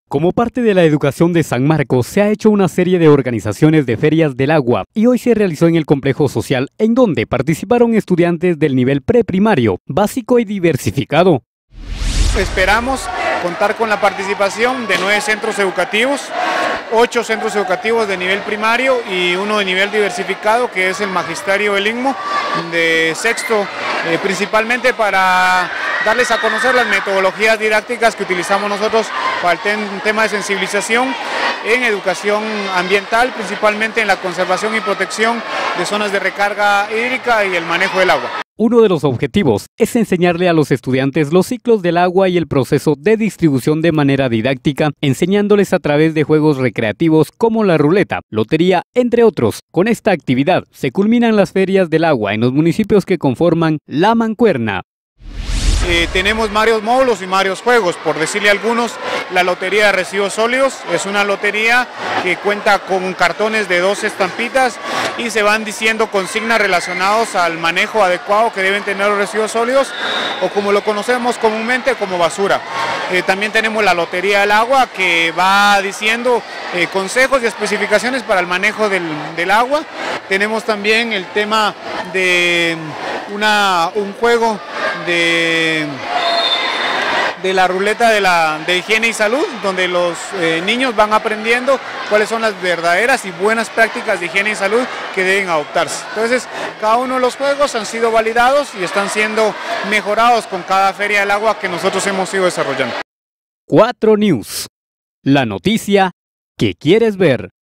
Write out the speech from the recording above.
Como parte de la educación de San Marcos, se ha hecho una serie de organizaciones de ferias del agua y hoy se realizó en el complejo social, en donde participaron estudiantes del nivel preprimario, básico y diversificado. Esperamos contar con la participación de 9 centros educativos, 8 centros educativos de nivel primario y uno de nivel diversificado, que es el Magisterio del Istmo, de sexto, principalmente para darles a conocer las metodologías didácticas que utilizamos nosotros para el tema de sensibilización en educación ambiental, principalmente en la conservación y protección de zonas de recarga hídrica y el manejo del agua. Uno de los objetivos es enseñarle a los estudiantes los ciclos del agua y el proceso de distribución de manera didáctica, enseñándoles a través de juegos recreativos como la ruleta, lotería, entre otros. Con esta actividad se culminan las ferias del agua en los municipios que conforman La Mancuerna. Tenemos varios módulos y varios juegos, por decirle algunos, la lotería de residuos sólidos es una lotería que cuenta con cartones de 2 estampitas y se van diciendo consignas relacionadas al manejo adecuado que deben tener los residuos sólidos, o como lo conocemos comúnmente como basura. También tenemos la lotería del agua, que va diciendo consejos y especificaciones para el manejo del agua. Tenemos también el tema de un juego de la ruleta de higiene y salud, donde los niños van aprendiendo cuáles son las verdaderas y buenas prácticas de higiene y salud que deben adoptarse. Entonces, cada uno de los juegos han sido validados y están siendo mejorados con cada feria del agua que nosotros hemos ido desarrollando. 4 News. La noticia que quieres ver.